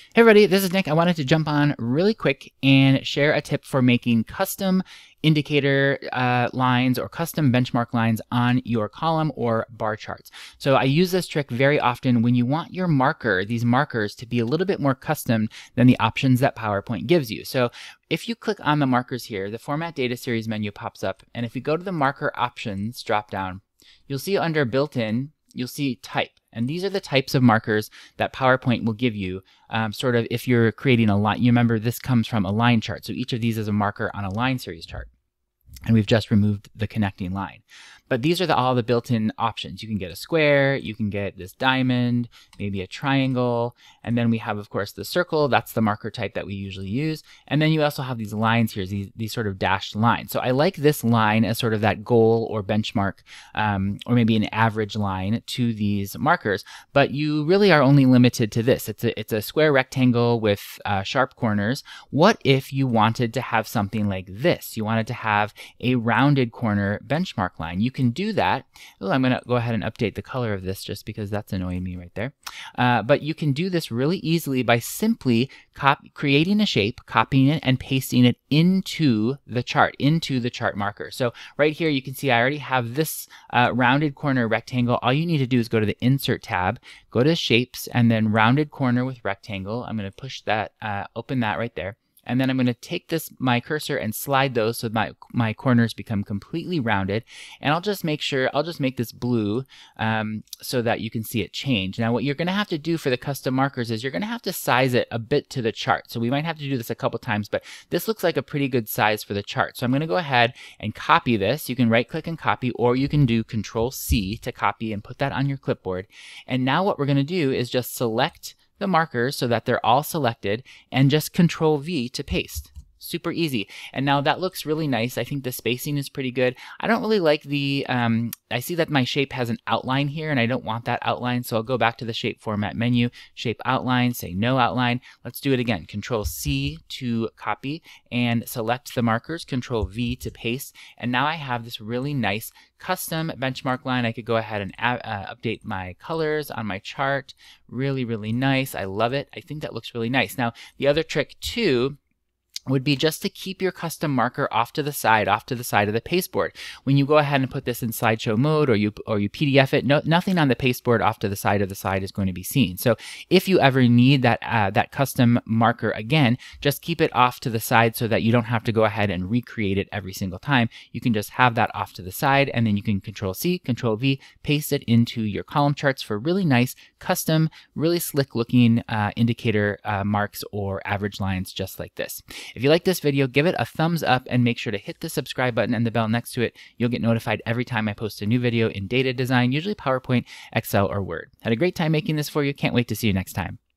Hey everybody, this is Nick. I wanted to jump on really quick and share a tip for making custom indicator lines or custom benchmark lines on your column or bar charts. So I use this trick very often when you want your marker, these markers, to be a little bit more custom than the options that PowerPoint gives you. So if you click on the markers here, the Format Data Series menu pops up, and if you go to the marker options drop down, you'll see under built-in, you'll see type. And these are the types of markers that PowerPoint will give you sort of if you're creating a line. You remember this comes from a line chart. So each of these is a marker on a line series chart. And we've just removed the connecting line. But these are all the built-in options. You can get a square, you can get this diamond, maybe a triangle, and then we have, of course, the circle. That's the marker type that we usually use. And then you also have these lines here, these sort of dashed lines. So I like this line as sort of that goal or benchmark, or maybe an average line to these markers. But you really are only limited to this. It's a square rectangle with sharp corners. What if you wanted to have something like this? You wanted to have a rounded corner benchmark line. You can do that. Oh, I'm going to go ahead and update the color of this just because that's annoying me right there. But you can do this really easily by simply creating a shape, copying it, and pasting it into the chart marker. So right here you can see I already have this rounded corner rectangle. All you need to do is go to the Insert tab, go to Shapes, and then Rounded Corner with Rectangle. I'm going to push that, open that right there. And then I'm going to take my cursor and slide those so my corners become completely rounded. And I'll just make this blue so that you can see it change. Now what you're going to have to do for the custom markers is you're going to have to size it a bit to the chart. So we might have to do this a couple times, but this looks like a pretty good size for the chart. So I'm going to go ahead and copy this. You can right click and copy, or you can do Control-C to copy and put that on your clipboard. And now what we're going to do is just select the markers so that they're all selected and just Control-V to paste. Super easy. And now that looks really nice. I think the spacing is pretty good. I don't really like the, I see that my shape has an outline here and I don't want that outline. So I'll go back to the shape format menu, shape outline, say no outline. Let's do it again. Control-C to copy and select the markers, Control-V to paste. And now I have this really nice custom benchmark line. I could go ahead and update my colors on my chart. Really, really nice. I love it. I think that looks really nice. Now, the other trick too would be just to keep your custom marker off to the side of the pasteboard. When you go ahead and put this in slideshow mode or you PDF it, nothing on the pasteboard off to the side is going to be seen. So if you ever need that custom marker again, just keep it off to the side so that you don't have to go ahead and recreate it every single time. You can just have that off to the side, and then you can Control-C, Control-V, paste it into your column charts for really nice, custom, really slick looking indicator marks or average lines just like this. If you like this video, give it a thumbs up and make sure to hit the subscribe button and the bell next to it. You'll get notified every time I post a new video in data design, usually PowerPoint, Excel, or Word. Had a great time making this for you. Can't wait to see you next time.